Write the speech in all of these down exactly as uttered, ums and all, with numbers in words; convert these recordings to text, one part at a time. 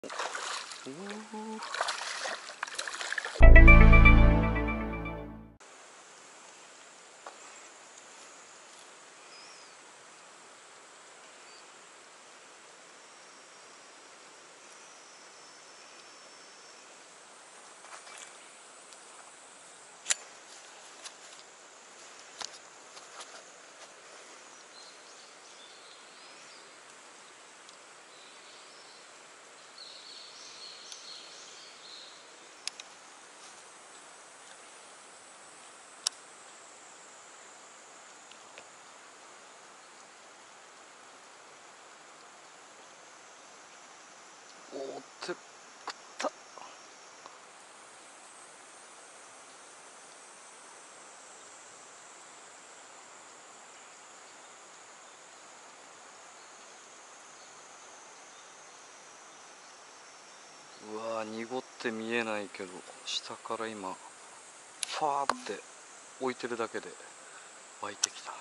おーって食った。うわー、濁って見えないけど下から今ファーって置いてるだけで湧いてきた。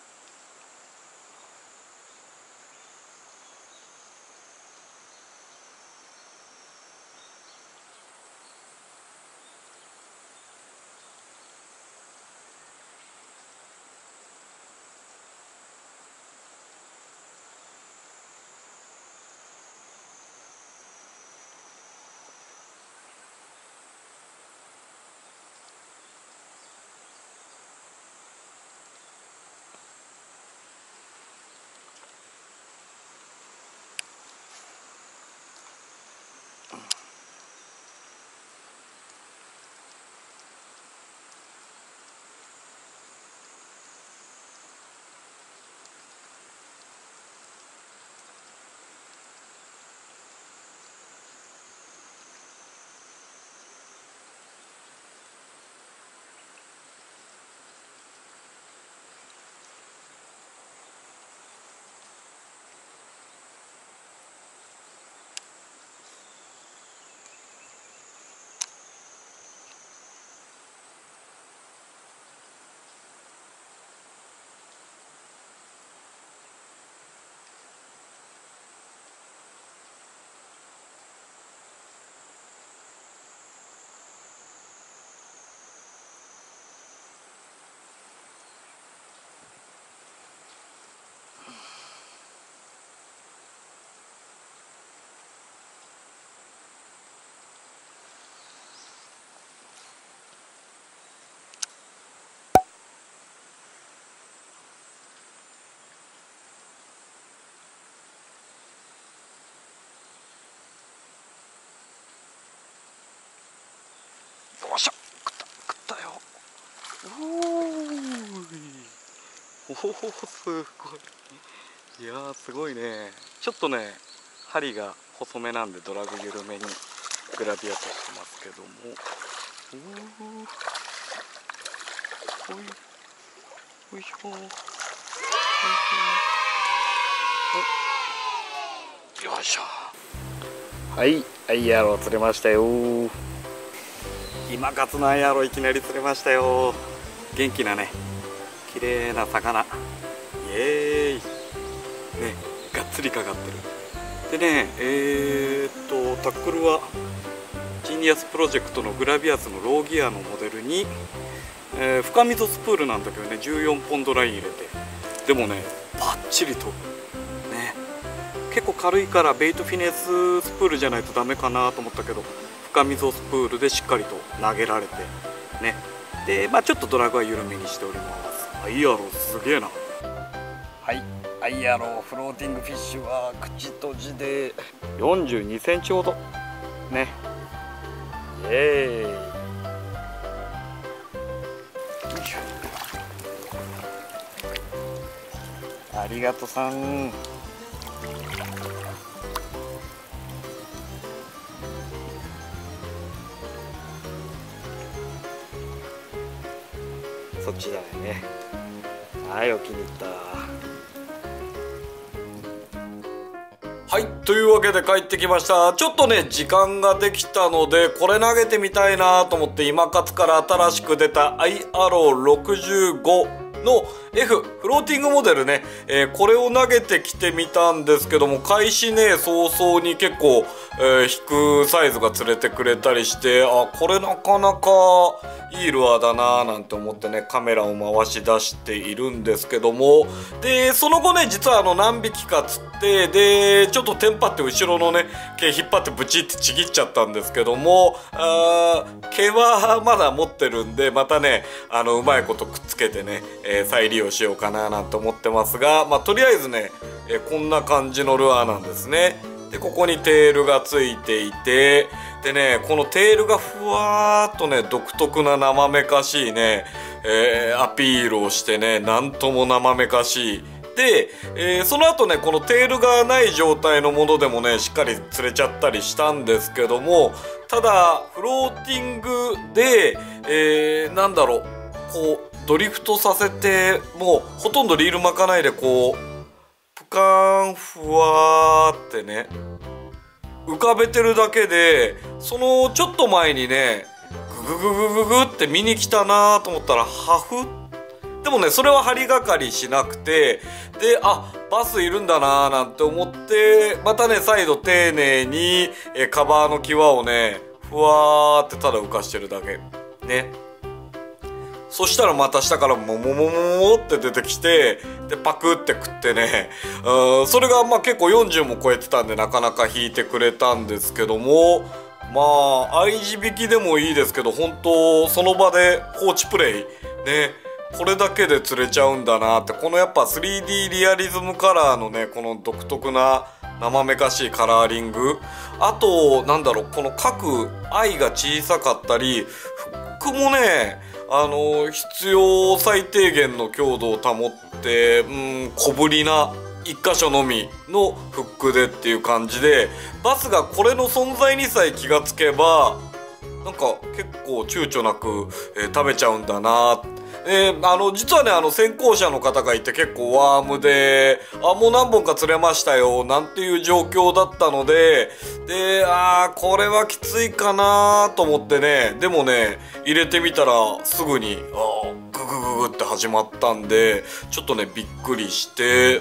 よっしゃ、食った食ったよ。おーい、おお、すごい。いやー、すごいね。ちょっとね針が細めなんでドラグ緩めにグラビアとしてますけども、おお、ほいほいしょ、よいしょ。はい、アイアロ釣れましたよ。今勝のアイアロいきなり釣れましたよ。元気なね、綺麗な魚、イエーイね、がっつりかかってる。でね、えー、っとタックルはジーニアスプロジェクトのグラビアスのローギアのモデルに、えー、深溝スプールなんだけどね、じゅうよんポンドライン入れて、でもねバッチリ飛ぶね。結構軽いからベイトフィネススプールじゃないとダメかなと思ったけど、深溝スプールでしっかりと投げられてね。で、まあ、ちょっとドラグは緩めにしております。アイアロすげえな。はい、アイアロフローティングフィッシュは口閉じでよんじゅうにセンチほどね。イエーイ、よいしょ。ありがとさん。そっちだよね。はい、お気に入った。はい、というわけで帰ってきました。ちょっとね時間ができたのでこれ投げてみたいなと思って、今勝から新しく出たアイアローろくじゅうごの F フローティングモデルね、えー、これを投げてきてみたんですけども、開始ね早々に結構、えー、引くサイズが釣れてくれたりして、あこれなかなかいいルアーだなーなんて思ってね、カメラを回し出しているんですけども、でその後ね実はあの何匹か釣って、でちょっとテンパって後ろのね毛引っ張ってブチってちぎっちゃったんですけども、あ毛はまだ持ってるんで、またねあのうまいことくっつけてね、えー、再利用しようかななんて思ってますが、まあとりあえずね、えー、こんな感じのルアーなんですね。でここにテールがついていて、でねこのテールがふわーっとね独特な生めかしいね、えー、アピールをしてね、なんとも生めかしい。で、えー、その後ねこのテールがない状態のものでもねしっかり釣れちゃったりしたんですけども、ただフローティングで、えー、なんだろうこうドリフトさせてもうほとんどリール巻かないでこうプカーンふわーってね浮かべてるだけで、そのちょっと前にねググググググって見に来たなーと思ったらハフでもねそれは張りがかりしなくて、であバスいるんだなーなんて思って、またね再度丁寧にえカバーの際をねふわーってただ浮かしてるだけね。そしたらまた下からモモモモモって出てきて、でパクって食ってね、うんそれがまあ結構よんじゅうも超えてたんでなかなか引いてくれたんですけども、まあ愛地引きでもいいですけど本当その場で放置プレイね、これだけで釣れちゃうんだなって、このやっぱ スリーディー リアリズムカラーのねこの独特な生めかしいカラーリング、あとなんだろうこの各愛が小さかったり、フックもねあの必要最低限の強度を保ってうん小ぶりな一箇所のみのフックでっていう感じで、バスがこれの存在にさえ気がつけばなんか結構躊躇なく、えー、食べちゃうんだなって。えー、あの実はねあの先行者の方がいて結構ワームであもう何本か釣れましたよなんていう状況だったので、であーこれはきついかなと思ってね、でもね入れてみたらすぐにあググググって始まったんでちょっとねびっくりして、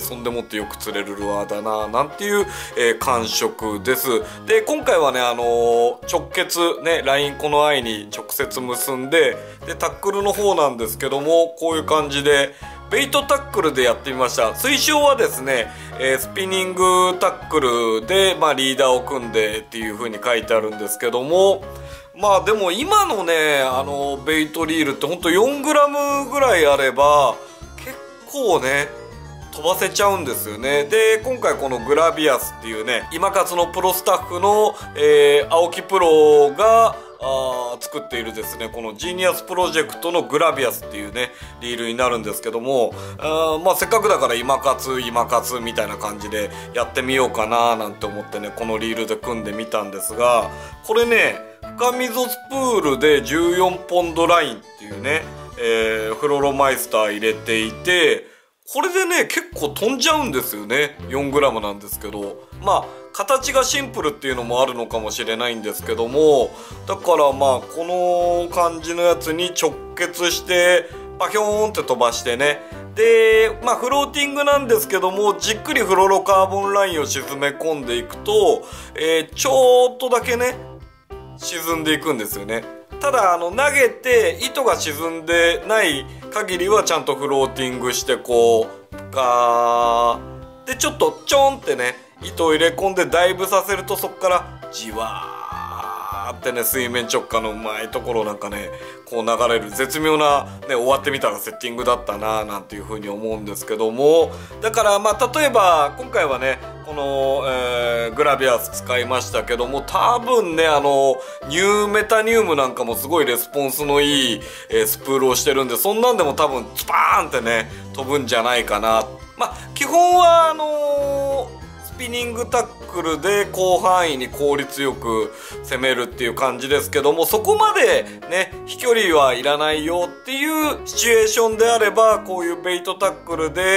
そんでもってよく釣れるルアーだななんていう、えー、感触です。で今回はねあのー、直結ねラインこの愛に直接結んで、でタックルの方なんですけどもこういう感じでベイトタックルでやってみました。推奨はですね、えー、スピニングタックルで、まあ、リーダーを組んでっていう風に書いてあるんですけども、まあでも今のねあのベイトリールってほんとよんグラムぐらいあれば結構ね飛ばせちゃうんですよね。で今回このグラビアスっていうね今勝のプロスタッフの、えー、青木プロがあ作っているですねこのジーニアスプロジェクトのグラビアスっていうねリールになるんですけども、あまあせっかくだから今勝今勝みたいな感じでやってみようかななんて思ってねこのリールで組んでみたんですが、これね深溝スプールでじゅうよんポンドラインっていうね、えー、フロロマイスター入れていて、これでね結構飛んじゃうんですよね。よんグラムなんですけど、まあ形がシンプルっていうのもあるのかもしれないんですけども、だからまあこの感じのやつに直結してパヒョーンって飛ばしてね、でまあフローティングなんですけどもじっくりフロロカーボンラインを沈め込んでいくと、えー、ちょっとだけね沈んでいくんですよね。ただあの投げて糸が沈んでない限りはちゃんとフローティングしてこうプカーでちょっとちょんってね糸を入れ込んでダイブさせるとそこからじわーってね水面直下のうまいところなんかねこう流れる絶妙な、ね、終わってみたらセッティングだったななんていうふうに思うんですけども、だからまあ例えば今回はねこの、えー、グラビアス使いましたけども、多分ねあのニューメタニウムなんかもすごいレスポンスのいい、えー、スプールをしてるんで、そんなんでも多分スパーンってね飛ぶんじゃないかな。まあ基本はあのースピニングタックルで広範囲に効率よく攻めるっていう感じですけども、そこまでね飛距離はいらないよっていうシチュエーションであればこういうベイトタックルで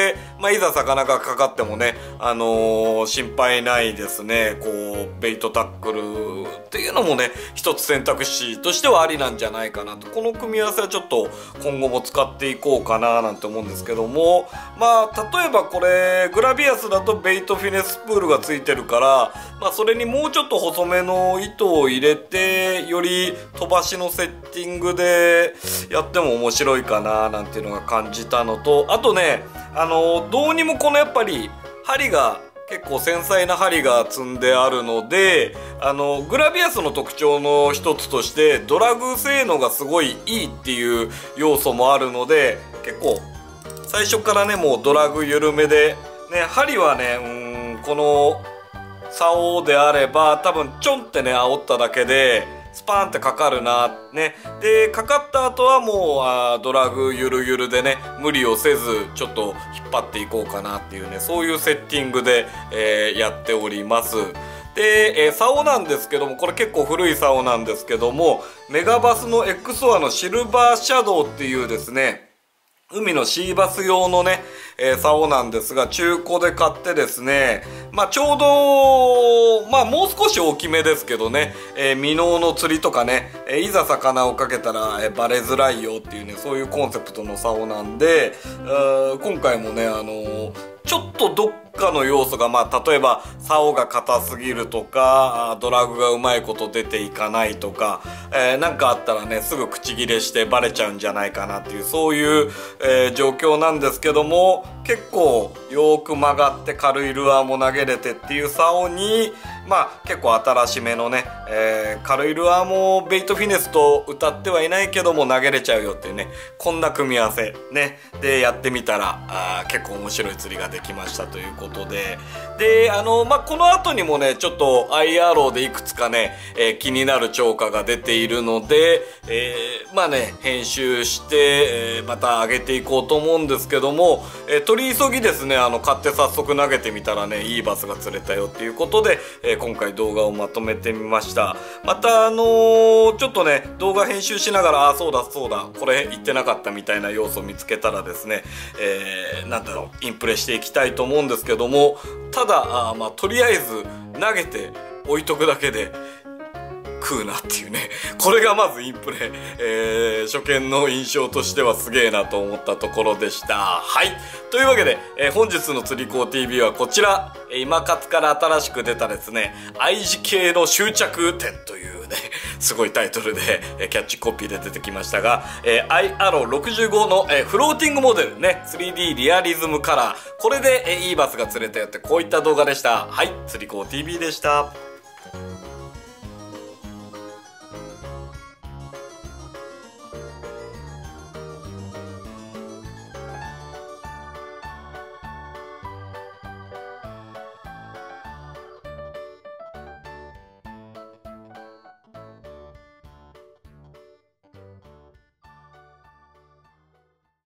まあ、いざ魚がかかってもね、あのー、心配ないですね。こうベイトタックルっていうのもね、一つ選択肢としてはありなんじゃないかなと。この組み合わせはちょっと今後も使っていこうかななんて思うんですけども、まあ例えばこれグラビアスだとベイトフィネスプールがついてるから、まあ、それにもうちょっと細めの糸を入れて、より飛ばしのセッティングでやっても面白いかななんていうのが感じたのと、あとね、あのどうにもこのやっぱり針が結構繊細な針が積んであるので、あのグラビアスの特徴の一つとしてドラグ性能がすごいいいっていう要素もあるので、結構最初からねもうドラグ緩めでね、針はね、うーんこの竿であれば多分ちょんってね煽っただけでスパーンってかかるなね。でかかった後はもうあドラグゆるゆるでね、無理をせずちょっと引っ張っていこうかなっていうね、そういうセッティングで、えー、やっております。で、えー、竿なんですけども、これ結構古い竿なんですけども、メガバスの エックスワン のシルバーシャドウっていうですね、海のシーバス用のね、えー、竿なんですが、中古で買ってですね、まあちょうど、まあもう少し大きめですけどね、えー、未納の釣りとかね、えー、いざ魚をかけたら、えー、バレづらいよっていうね、そういうコンセプトの竿なんで、今回もね、あのー、ちょっとどっかの要素が、まあ例えば竿が硬すぎるとか、ドラグがうまいこと出ていかないとか、えー、なんかあったらねすぐ口切れしてバレちゃうんじゃないかなっていう、そういう、えー、状況なんですけども、結構よーく曲がって軽いルアーも投げれてっていう竿に、まあ結構新しめのね、えー、軽いルアーもベイトフィネスと歌ってはいないけども投げれちゃうよっていうね、こんな組み合わせねでやってみたらあ結構面白い釣りができましたということで、であのまあこの後にもねちょっとアイアローでいくつかね、えー、気になる釣果が出ているので、えー、まあね編集して、えー、また上げていこうと思うんですけども、えー、取り急ぎですね、あの買って早速投げてみたらねいいバスが釣れたよっていうことで、えー、今回動画をまとめてみました。またあのー、ちょっとね動画編集しながら、あそうだそうだこれ言ってなかったみたいな要素を見つけたらですね、えー、なんだろうインプレしていきたいと思うんですけども、ただあまあとりあえず投げて置いとくだけで食うなっていうね、これがまずインプレ、えー、初見の印象としてはすげえなと思ったところでした。はい、というわけで、えー、本日の釣り子 ティービー はこちら、今勝から新しく出たですね、愛知系の終着点というねすごいタイトルで、えー、キャッチコピーで出てきましたが、えー、アイアローろくじゅうごの、えー、フローティングモデルね スリーディー リアリズムカラー、これで、えー、いいバスが釣れたよってこういった動画でした。はい、釣り子 ティービー でした。